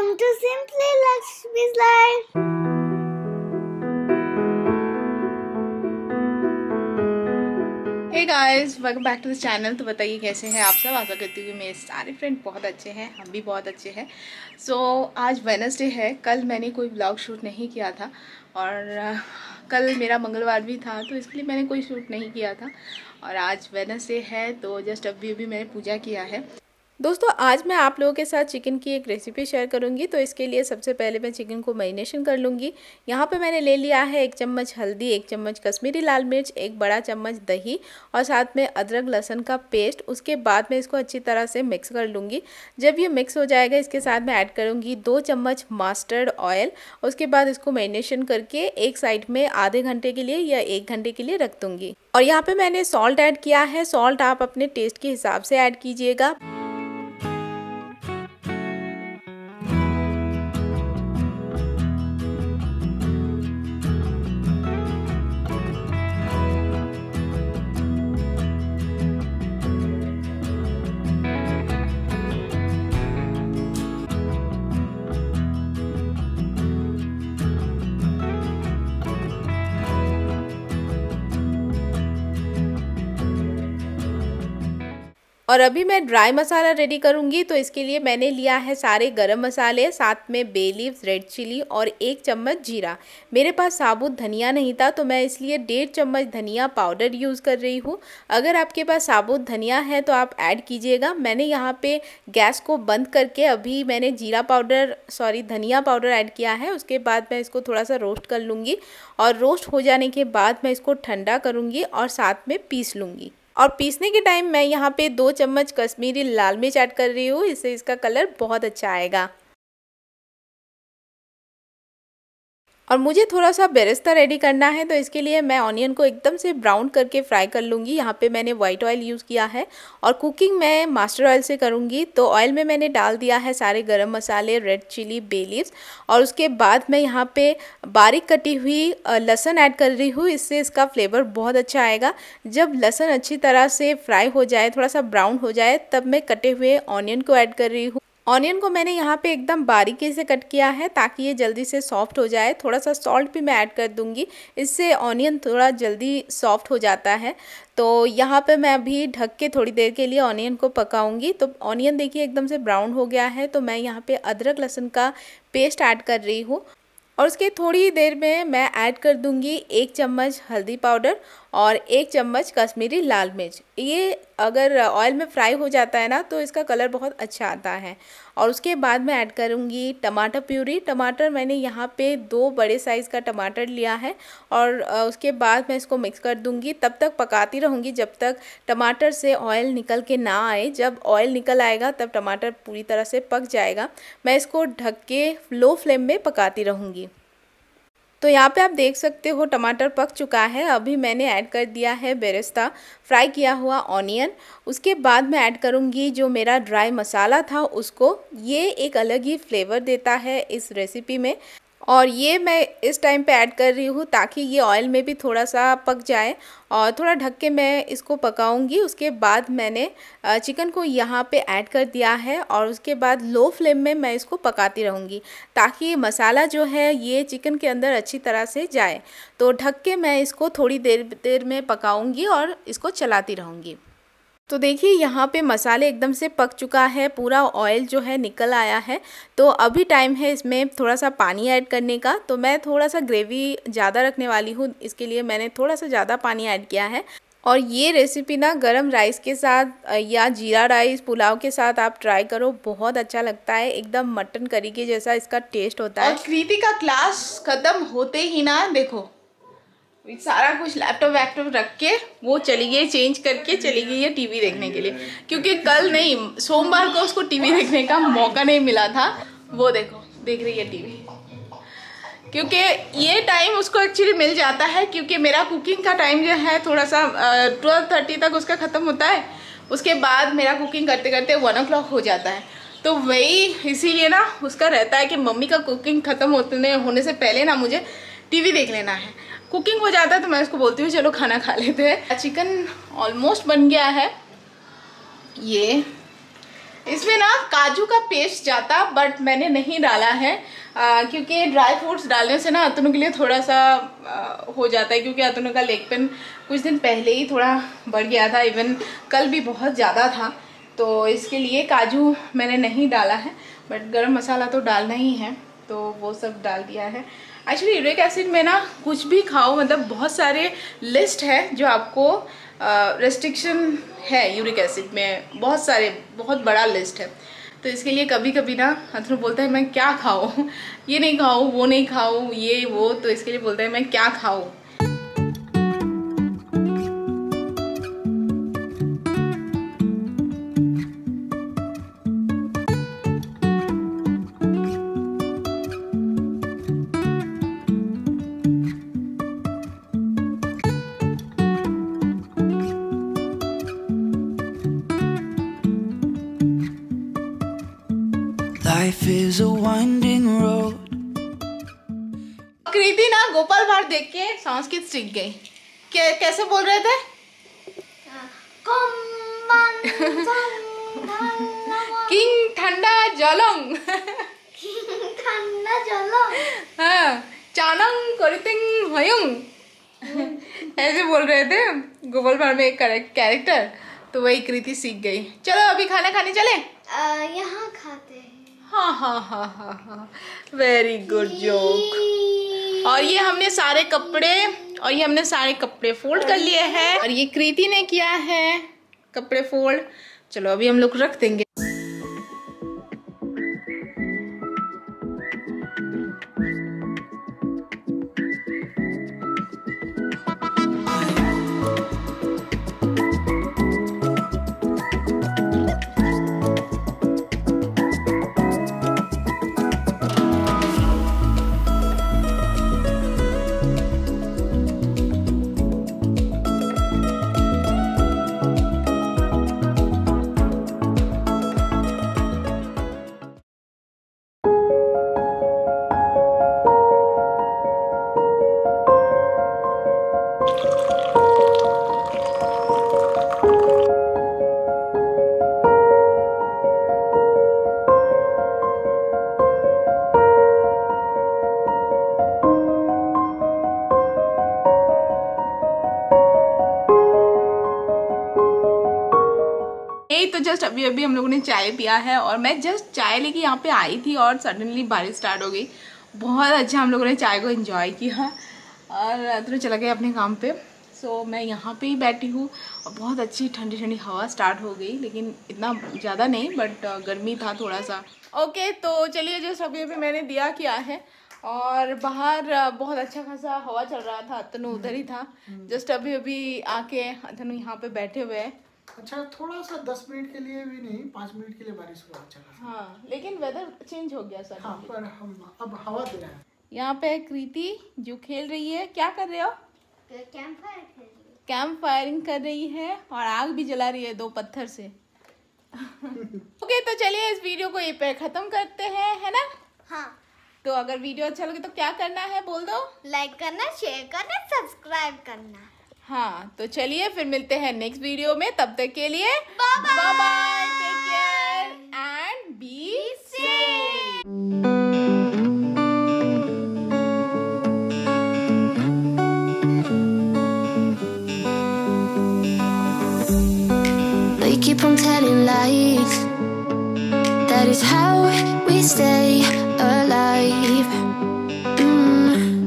Welcome to Simply Lakshmi's Life. Hey guys, welcome back to the channel. तो बताइए कैसे हैं आप सब। आशा करती हूँ कि मेरे सारे फ्रेंड बहुत अच्छे हैं, हम भी बहुत अच्छे हैं। आज वेडनेसडे है। कल मैंने कोई व्लॉग शूट नहीं किया था और कल मेरा मंगलवार भी था, तो इसके लिए मैंने कोई शूट नहीं किया था। और आज वेडनेसडे है तो जस्ट अभी मैंने पूजा किया है। दोस्तों, आज मैं आप लोगों के साथ चिकन की एक रेसिपी शेयर करूंगी। तो इसके लिए सबसे पहले मैं चिकन को मैरिनेशन कर लूँगी। यहाँ पे मैंने ले लिया है 1 चम्मच हल्दी, 1 चम्मच कश्मीरी लाल मिर्च, 1 बड़ा चम्मच दही और साथ में अदरक लहसुन का पेस्ट। उसके बाद मैं इसको अच्छी तरह से मिक्स कर लूँगी। जब ये मिक्स हो जाएगा, इसके साथ मैं ऐड करूँगी 2 चम्मच मस्टर्ड ऑयल। उसके बाद इसको मैरिनेशन करके एक साइड में आधे घंटे के लिए या 1 घंटे के लिए रख दूँगी। और यहाँ पर मैंने सॉल्ट ऐड किया है। सॉल्ट आप अपने टेस्ट के हिसाब से ऐड कीजिएगा। और अभी मैं ड्राई मसाला रेडी करूंगी। तो इसके लिए मैंने लिया है सारे गरम मसाले, साथ में बे लीव्स, रेड चिली और 1 चम्मच जीरा। मेरे पास साबुत धनिया नहीं था तो मैं इसलिए 1.5 चम्मच धनिया पाउडर यूज़ कर रही हूँ। अगर आपके पास साबुत धनिया है तो आप ऐड कीजिएगा। मैंने यहाँ पे गैस को बंद करके अभी मैंने धनिया पाउडर ऐड किया है। उसके बाद मैं इसको थोड़ा सा रोस्ट कर लूँगी और रोस्ट हो जाने के बाद मैं इसको ठंडा करूँगी और साथ में पीस लूँगी। और पीसने के टाइम मैं यहाँ पे 2 चम्मच कश्मीरी लाल मिर्च ऐड कर रही हूँ। इससे इसका कलर बहुत अच्छा आएगा। और मुझे थोड़ा सा बेरेस्ता रेडी करना है, तो इसके लिए मैं ऑनियन को एकदम से ब्राउन करके फ्राई कर लूँगी। यहाँ पे मैंने वाइट ऑयल यूज़ किया है और कुकिंग मैं मास्टर ऑयल से करूँगी। तो ऑयल में मैंने डाल दिया है सारे गरम मसाले, रेड चिली, बे लीव्स और उसके बाद मैं यहाँ पे बारीक कटी हुई लहसुन ऐड कर रही हूँ। इससे इसका फ्लेवर बहुत अच्छा आएगा। जब लहसुन अच्छी तरह से फ्राई हो जाए, थोड़ा सा ब्राउन हो जाए, तब मैं कटे हुए ऑनियन को ऐड कर रही हूँ। ऑनियन को मैंने यहाँ पे एकदम बारीकी से कट किया है ताकि ये जल्दी से सॉफ्ट हो जाए। थोड़ा सा सॉल्ट भी मैं ऐड कर दूँगी, इससे ऑनियन थोड़ा जल्दी सॉफ्ट हो जाता है। तो यहाँ पे मैं अभी ढक के थोड़ी देर के लिए ऑनियन को पकाऊंगी। तो ऑनियन देखिए एकदम से ब्राउन हो गया है। तो मैं यहाँ पे अदरक लहसुन का पेस्ट ऐड कर रही हूँ और उसके थोड़ी देर में मैं ऐड कर दूंगी 1 चम्मच हल्दी पाउडर और 1 चम्मच कश्मीरी लाल मिर्च। ये अगर ऑयल में फ्राई हो जाता है ना तो इसका कलर बहुत अच्छा आता है। और उसके बाद मैं ऐड करूंगी टमाटर प्यूरी। टमाटर मैंने यहाँ पे 2 बड़े साइज़ का टमाटर लिया है और उसके बाद मैं इसको मिक्स कर दूंगी। तब तक पकाती रहूँगी जब तक टमाटर से ऑयल निकल के ना आए। जब ऑयल निकल आएगा तब टमाटर पूरी तरह से पक जाएगा। मैं इसको ढक के लो फ्लेम में पकाती रहूँगी। तो यहाँ पे आप देख सकते हो टमाटर पक चुका है। अभी मैंने ऐड कर दिया है बेरेस्ता, फ्राई किया हुआ ऑनियन। उसके बाद मैं ऐड करूँगी जो मेरा ड्राई मसाला था उसको। ये एक अलग ही फ्लेवर देता है इस रेसिपी में और ये मैं इस टाइम पे ऐड कर रही हूँ ताकि ये ऑयल में भी थोड़ा सा पक जाए और थोड़ा ढक के मैं इसको पकाऊंगी। उसके बाद मैंने चिकन को यहाँ पे ऐड कर दिया है और उसके बाद लो फ्लेम में मैं इसको पकाती रहूँगी ताकि मसाला जो है ये चिकन के अंदर अच्छी तरह से जाए। तो ढक के मैं इसको थोड़ी देर में पकाऊँगी और इसको चलाती रहूँगी। तो देखिए यहाँ पे मसाले एकदम से पक चुका है, पूरा ऑयल जो है निकल आया है। तो अभी टाइम है इसमें थोड़ा सा पानी ऐड करने का। तो मैं थोड़ा सा ग्रेवी ज़्यादा रखने वाली हूँ, इसके लिए मैंने थोड़ा सा ज़्यादा पानी ऐड किया है। और ये रेसिपी ना गरम राइस के साथ या जीरा राइस, पुलाव के साथ आप ट्राई करो, बहुत अच्छा लगता है। एकदम मटन करी के जैसा इसका टेस्ट होता है। और कृति का क्लास खत्म होते ही ना देखो सारा कुछ लैपटॉप वैपटॉप रख के वो चली गई, चेंज करके चली गई है टीवी देखने के लिए, क्योंकि कल नहीं सोमवार को उसको टीवी देखने का मौका नहीं मिला था। वो देखो देख रही है टीवी, क्योंकि ये टाइम उसको एक्चुअली मिल जाता है क्योंकि मेरा कुकिंग का टाइम जो है थोड़ा सा 12:30 तक उसका ख़त्म होता है। उसके बाद मेरा कुकिंग करते करते 1 o'clock हो जाता है। तो वही इसीलिए ना उसका रहता है कि मम्मी का कुकिंग ख़त्म होने से पहले ना मुझे टीवी देख लेना है। कुकिंग हो जाता है तो मैं उसको बोलती हूँ चलो खाना खा लेते हैं। चिकन ऑलमोस्ट बन गया है। ये इसमें ना काजू का पेस्ट जाता, बट मैंने नहीं डाला है क्योंकि ड्राई फ्रूट्स डालने से ना अतनु के लिए थोड़ा सा हो जाता है, क्योंकि अतनु का लेग पेन कुछ दिन पहले ही थोड़ा बढ़ गया था, इवन कल भी बहुत ज़्यादा था, तो इसके लिए काजू मैंने नहीं डाला है। बट गरम मसाला तो डालना ही है, तो वो सब डाल दिया है। एक्चुअली यूरिक एसिड में ना कुछ भी खाओ, मतलब बहुत सारे लिस्ट है जो आपको रेस्ट्रिक्शन है यूरिक एसिड में, बहुत सारे, बहुत बड़ा लिस्ट है। तो इसके लिए कभी कभी ना अथनु बोलता है मैं क्या खाऊं, ये नहीं खाऊं, वो नहीं खाऊं, ये वो, तो इसके लिए बोलता है मैं क्या खाऊं। Life is a winding road. कृति ना गोपाल भाट देख के संस्कृत सीख गई। कैसे बोल रहे थे? किंग ठंडा जलंग। ठंडा जलंग। हाँ, चानंग करितिंग हयुंग। ऐसे बोल रहे थे गोपाल भाट में एक कैरेक्टर, तो वही कृति सीख गई। चलो अभी खाना खाने चले। यहाँ खाते हैं। हाँ हाँ हाँ हाँ हाँ, वेरी गुड जोक। और ये हमने सारे कपड़े फोल्ड कर लिए हैं, और ये कृति ने किया है कपड़े फोल्ड। चलो अभी हम लोग रख देंगे। तो जस्ट अभी अभी हम लोगों ने चाय पिया है, और मैं जस्ट चाय लेके यहाँ पे आई थी और सडनली बारिश स्टार्ट हो गई। बहुत अच्छा हम लोगों ने चाय को एंजॉय किया, और तो चला गया अपने काम पे। सो मैं यहाँ पे ही बैठी हूँ, और बहुत अच्छी ठंडी ठंडी हवा स्टार्ट हो गई, लेकिन इतना ज़्यादा नहीं, बट गर्मी था थोड़ा सा। ओके, तो चलिए जस्ट अभी अभी मैंने दिया किया है, और बाहर बहुत अच्छा खासा हवा चल रहा था। अतनु उधर ही था, जस्ट अभी अभी आके अतनु यहाँ पे बैठे हुए हैं। अच्छा, थोड़ा सा 10 मिनट के लिए भी नहीं, 5 मिनट के लिए बारिश हुआ अच्छा खासा। हाँ, लेकिन वेदर चेंज हो गया सर। हाँ, पर हम अब हवा दे रहे हैं। यहाँ पे कृति जो खेल रही है, क्या कर रहे हो? कैंप फायर खेल रही है। कैंप फायरिंग कर रही है, और आग भी जला रही है 2 पत्थर से। ओके, तो चलिए इस वीडियो को यहीं पे खत्म करते हैं, है ना? हाँ। तो अगर वीडियो अच्छा लगे तो क्या करना है बोल दो? लाइक करना, शेयर करना, सब्सक्राइब करना। हाँ, तो चलिए फिर मिलते हैं नेक्स्ट वीडियो में। तब तक के लिए bye bye, take care and be safe. We keep on telling lies. That is how we stay alive.